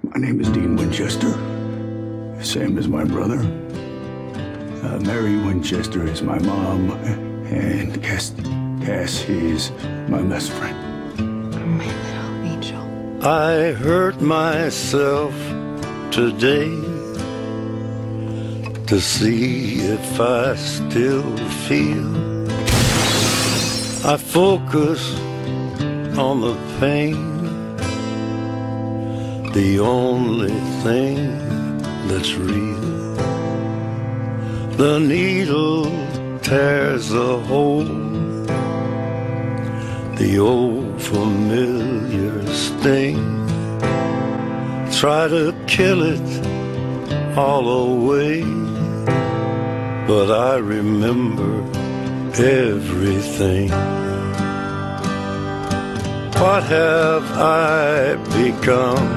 My name is Dean Winchester. Sam is my brother. Mary Winchester is my mom. And Cass is my best friend. My little angel. I hurt myself today to see if I still feel. I focus on the pain, the only thing that's real. The needle tears a hole, the old familiar sting. Try to kill it all away, but I remember everything. What have I become?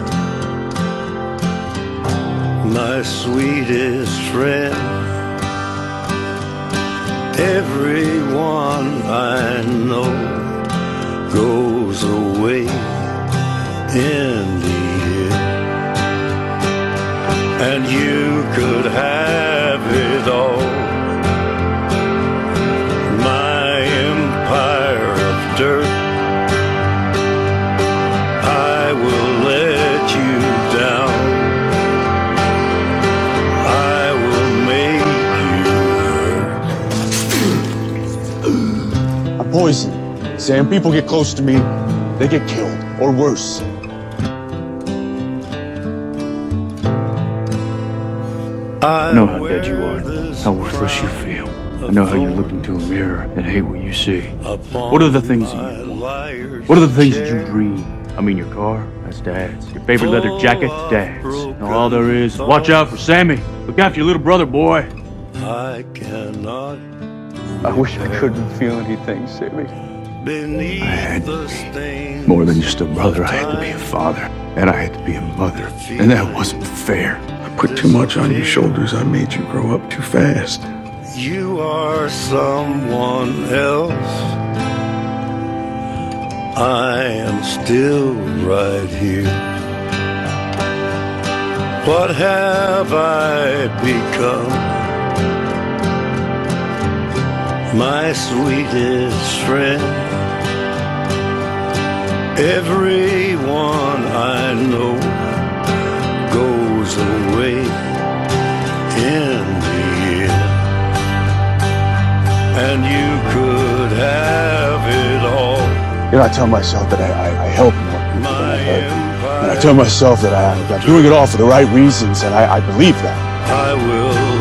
My sweetest friend. Everyone I know goes away in the end, and you could have it all. My empire of dirt, I will let you down. I will make you hurt. I'm poison. Sam, people get close to me, they get killed, or worse. I know how dead you are, how worthless you feel. I know how you look into a mirror and hate what you see. What are the things that you want? What are the things that you dream? I mean, your car, that's Dad's. Your favorite leather jacket, Dad's. And all there is, watch out for Sammy. Look after your little brother, boy. I cannot. I wish I couldn't feel anything, Sammy. I had to be more than just a brother. I had to be a father, and I had to be a mother, and that wasn't fair. I put too much on your shoulders. I made you grow up too fast. You are someone else. I am still right here. What have I become? My sweetest friend. Everyone I know goes away in the end, and you could have it all. You know, I tell myself that I help more people than I hurt. And I tell myself that I'm doing it all for the right reasons, and I believe that. I will